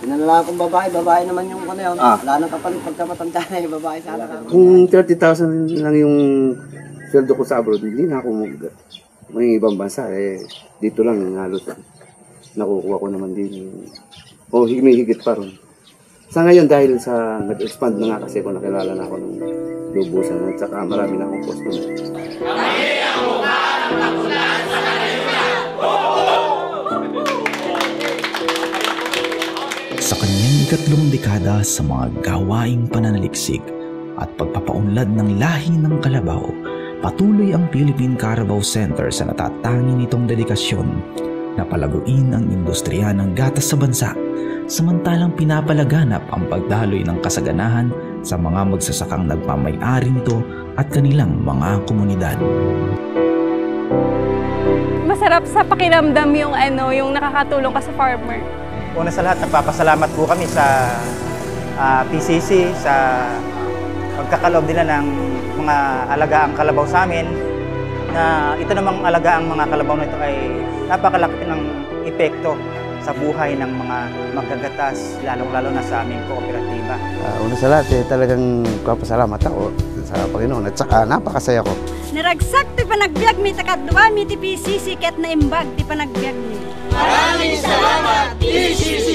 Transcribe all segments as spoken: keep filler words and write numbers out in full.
Pinalala kong babae, babae naman yung ano yun. Ah. Wala nang kapalit pagka matanda na yung babae sana. Kung thirty thousand lang yung sweldo ko sa abroad, hindi na ako mag may ibang bansa. Eh, dito lang halos nakukuha ko naman din. O higit pa ron. Sa ngayon dahil sa nag-expand na nga kasi ako nakilala na ako ng lubusan at saka marami na akong customer. Kami ang mukha ng takulan sa kanila! Sa kanyang ikatlong dekada sa mga gawaing pananaliksik at pagpapaunlad ng lahi ng Carabao, patuloy ang Philippine Carabao Center sa natatangi nitong dedikasyon na palaguin ang industriya ng gatas sa bansa, samantalang pinapalaganap ang pagdaloy ng kasaganahan sa mga magsasakang nagmamay-ari nito at kanilang mga komunidad. Masarap sa pakiramdam yung ano, yung nakakatulong ka sa farmer. Una sa lahat, nagpapasalamat po kami sa uh, P C C sa pagkakaloob nila ng mga alagaang kalabaw sa amin, na ito namang alagaang mga kalabaw na ito ay napakalaki ng epekto sa buhay ng mga magagatas, lalong-lalo na sa aming kooperatiba. Uh, una sa lahat, eh, talagang kapasalamat ako sa Panginoon at saka napakasaya ko. Naragsak, di pa nagbiag, may takadwa, may ti P C C, ket na imbag, di pa nagbiag ni. Maraming salamat, P C C!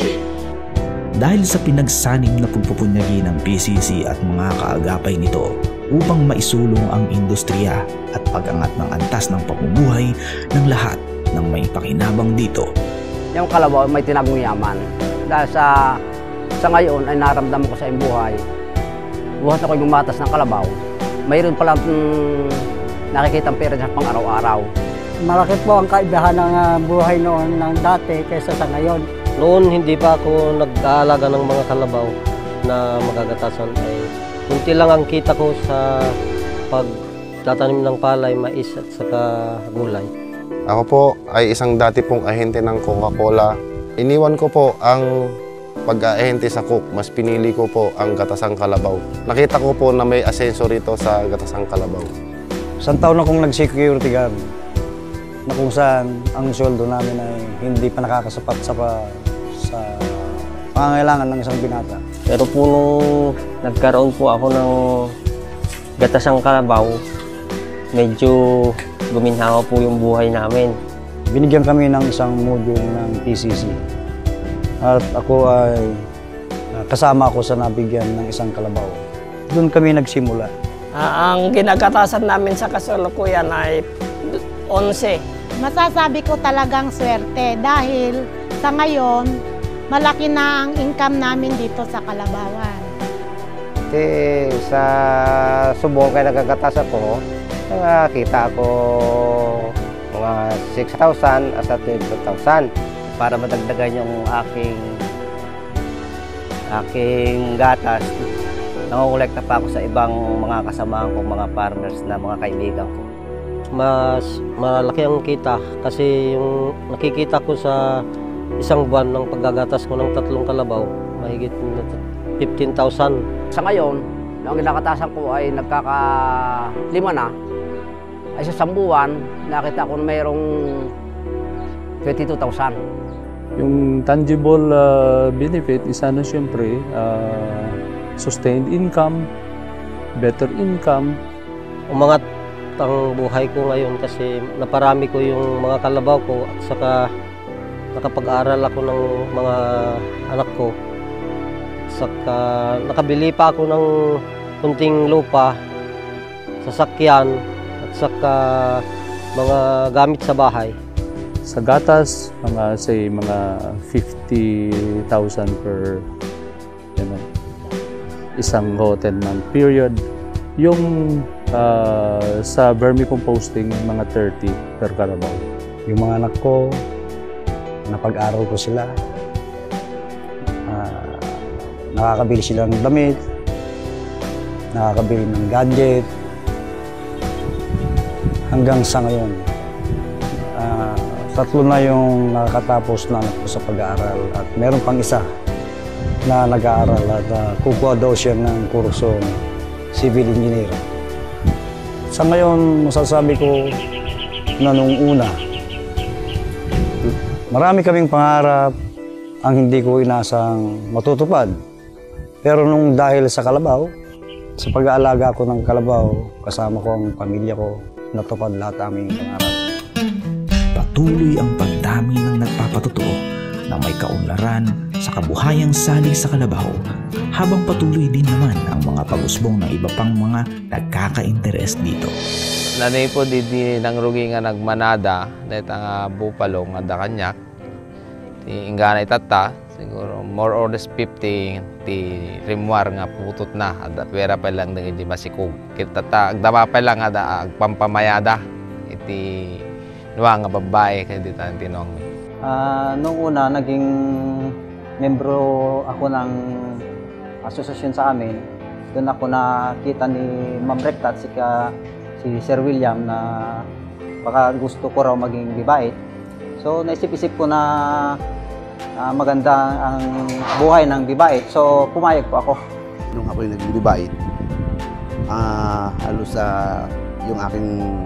Dahil sa pinagsanib na pagpupunyagi ng P C C at mga kaagapay nito upang maisulong ang industriya at pag-angat ng antas ng pamumuhay ng lahat ng may pakinabang dito. Yung Carabao may tinagong yaman. Dahil sa, sa ngayon ay naramdaman ko sa iyong buhay. Buhat ako yung matas ng Carabao. Mayroon palang mm, nakikitang pera sa pang araw-araw. Malaki po ang kaibahan ng uh, buhay noon ng dati kaysa sa ngayon. Noon hindi pa ako nag-aalaga ng mga kalabaw na magagatasan. Ay kunti lang ang kita ko sa pagtatanim ng palay, mais at saka gulay. Ako po ay isang dati pong ahente ng Coca-Cola. Iniwan ko po ang pag-ahente sa Coke. Mas pinili ko po ang gatasang kalabaw. Nakita ko po na may asenso rito sa gatasang kalabaw. Isang taon na kong nag-security guard na kung saan ang sweldo namin ay hindi pa nakakasapat sa, pa, sa pangangailangan ng isang binata. Pero po nung nagkaroon po ako ng gatasang kalabaw, medyo guminhawa po yung buhay namin. Binigyan kami ng isang module ng P C C. At ako ay kasama ako sa nabigyan ng isang kalabaw. Doon kami nagsimula. Uh, ang ginagatasan namin sa kasalukuyan ay onse. Masasabi ko talagang swerte dahil sa ngayon, malaki na ang income namin dito sa Calabawan. Kasi sa subong kayo nagkakatas ako, nakakita ko mga six thousand at twelve thousand para madagdagan yung aking aking gatas. Nangukolekta pa ako sa ibang mga kasamahan kong mga farmers na mga kaibigan ko. Mas malaki ang kita kasi yung nakikita ko sa isang buwan ng paggagatas ko ng tatlong kalabaw, mahigit fifteen thousand. Sa ngayon, ang ginakatasan ko ay nagkaka-lima na. Ay sa sambuan, nakita ko na mayroong twenty-two thousand. Yung tangible uh, benefit is ano siyempre, uh, sustained income, better income. Umangat ang buhay ko ngayon kasi naparami ko yung mga kalabaw ko at saka nakapag-aral ako ng mga anak ko. Saka nakabili pa ako ng kunting lupa, sasakyan at saka mga gamit sa bahay. Sa gatas, mga say mga fifty thousand per you know, isang ten month period. Yung uh, sa vermicomposting, mga thirty per Carabao. Yung mga anak ko, napag-aral ko sila. Uh, nakakabili sila ng damit, nakakabili ng gadget. Hanggang sa ngayon, uh, tatlo na yung nakakatapos na anak ko sa pag-aaral at meron pang isa na nag-aaral at uh, kukuha daw siya ng kursong civil engineer. Sa ngayon, masasabi ko na nung una, marami kaming pangarap ang hindi ko inasang matutupad. Pero nung dahil sa kalabaw, sa pag-aalaga ko ng kalabaw, kasama ko ang pamilya ko, natupad lahat aming pangarap. Patuloy ang pagdami ng nagpapatotoo na may kaunlaran sa kabuhayang salig sa kalabaw, habang patuloy din naman ang mga pag-usbong ng iba pang mga nagkaka-interes dito. Nanay po di, di nang rugi nga nagmanada, dahil nga bupalo nga da kanyak, ti ingganay tata, siguro more or less fifty ti rimwar nga putot na, at pera pa lang ng hindi masikog. Kita ta, agdama pa lang nga da, agpampamayada, iti nuwa nga babae, kaya di tayo tinong. Uh, noong una, naging membro ako ng asosasyon sa amin. Doon ako nakita ni Ma'am Recta at si, si Sir William na baka gusto ko raw maging bibait. So naisip-isip ko na uh, maganda ang buhay ng bibait. So pumayag po ako. Nung ako yung naging bibait, uh, halos sa uh, yung aking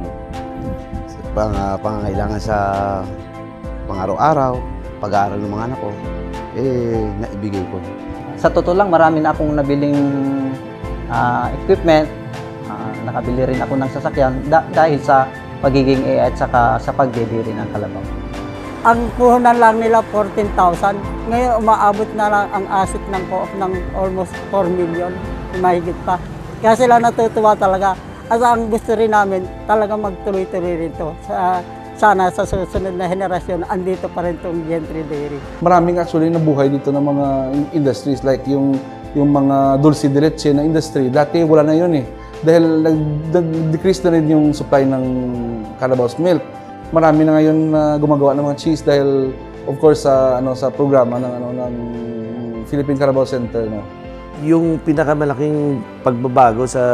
pang, uh, pangangailangan sa pang-araw-araw, pag-aaral ng mga anak ko, eh, naibigay ko. Sa totoo lang, marami na akong nabiling uh, equipment. Uh, nakabili rin ako ng sasakyan da dahil sa pagiging A I at saka sa pagdidiri ng kalabaw. Ang puhunan lang nila fourteen thousand. Ngayon, umaabot na lang ang asset ng co-op ng almost four million. Mahigit pa. Kaya sila natutuwa talaga. At ang gusto rin namin, talaga magtuloy-tuloy rito. Sa, sana sa susunod na henerasyon, andito pa rin itong gentry dairy. Maraming actually nabuhay dito ng mga industries like yung, yung mga dulce de leche na industry. Dati wala na yun eh. Dahil nag-decrease na rin yung supply ng Carabao's milk. Marami na ngayon na uh, gumagawa ng mga cheese dahil of course sa uh, ano sa programa ng ano ng Philippine Carabao Center, no. Yung pinakamalaking pagbabago sa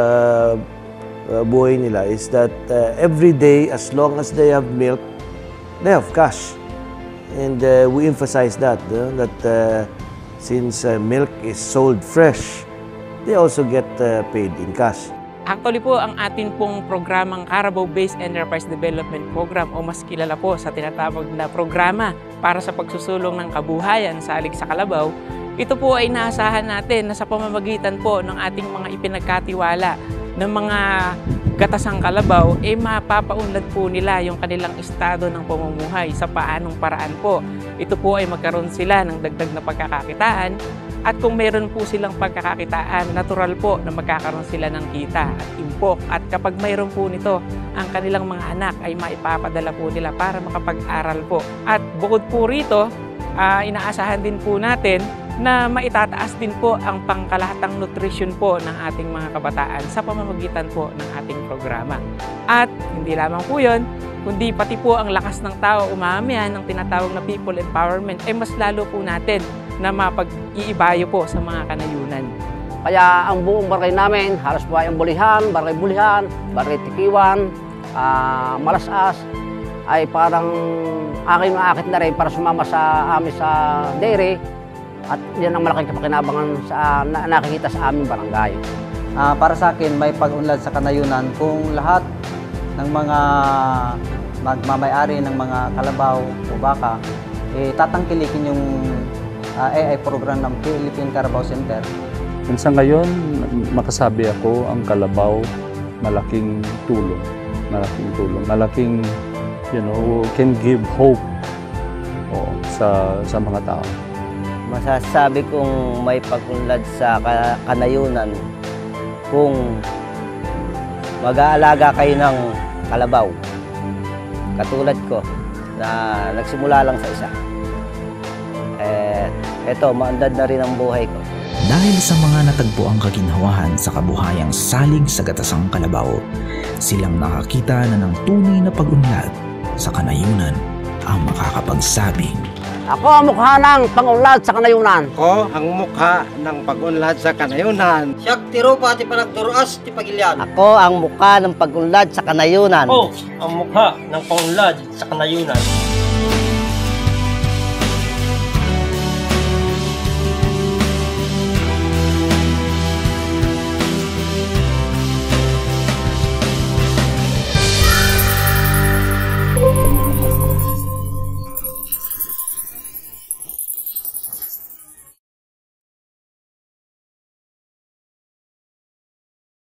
uh, buhay nila is that uh, every day, as long as they have milk, they have cash. And uh, we emphasize that, uh, that uh, since uh, milk is sold fresh, they also get uh, paid in cash. Actually po, ang atin pong programang Carabao-Based Enterprise Development Program o mas kilala po sa tinatawag na programa para sa pagsusulong ng kabuhayan sa alig sa kalabaw, ito po ay naasahan natin na sa pamamagitan po ng ating mga ipinagkatiwala ng mga gatasang kalabaw, eh mapapaunlad po nila yung kanilang estado ng pamumuhay sa paanong paraan po. Ito po ay magkaroon sila ng dagdag na pagkakakitaan. At kung meron po silang pagkakakitaan, natural po na magkakaroon sila ng kita at impok. At kapag mayroon po nito, ang kanilang mga anak ay maipapadala po nila para makapag-aral po. At bukod po rito, uh, inaasahan din po natin na maitataas din po ang pangkalahatang nutrisyon po ng ating mga kabataan sa pamamagitan po ng ating programa. At hindi lamang po yun, kundi pati po ang lakas ng tao umamihan ng tinatawag na people empowerment, eh mas lalo po natin na mapag-iibayo po sa mga kanayunan. Kaya ang buong barangay namin, halos po ay ang bulihan, barangay bulihan, barangay tikiwan, uh, malasas, ay parang aking maakit na rin para sumama sa amin sa dairy. At yan ang malaking kapakinabangan sa na, nakikita sa aming barangay. Uh, para sa akin, may pag-unlad sa kanayunan kung lahat ng mga magmamayari ng mga kalabaw o baka, eh, tatangkilikin yung uh, A I program ng Philippine Carabao Center. Sa ngayon, makasabi ako, ang kalabaw, malaking tulong. Malaking tulong. Malaking, you know, can give hope oh, sa, sa mga tao. Masasabi kong may pag-unlad sa kanayunan kung mag-aalaga kayo ng kalabaw. Katulad ko na nagsimula lang sa isa. Eh, eto, maandad na rin ang buhay ko. Dahil sa mga natagpuang kaginhawahan sa kabuhayang salig sa gatasang kalabaw, silang nakakita na ng tunay na pag-unlad sa kanayunan ang makakapagsabing, ako ang mukha ng pag-unlad sa kanayunan. Ako ang mukha ng pag-unlad sa kanayunan. Siyak tiro pa ti panagduruas ti pagilyan. Ako ang mukha ng pag-unlad sa kanayunan. Ako ang mukha ng pag-unlad sa kanayunan.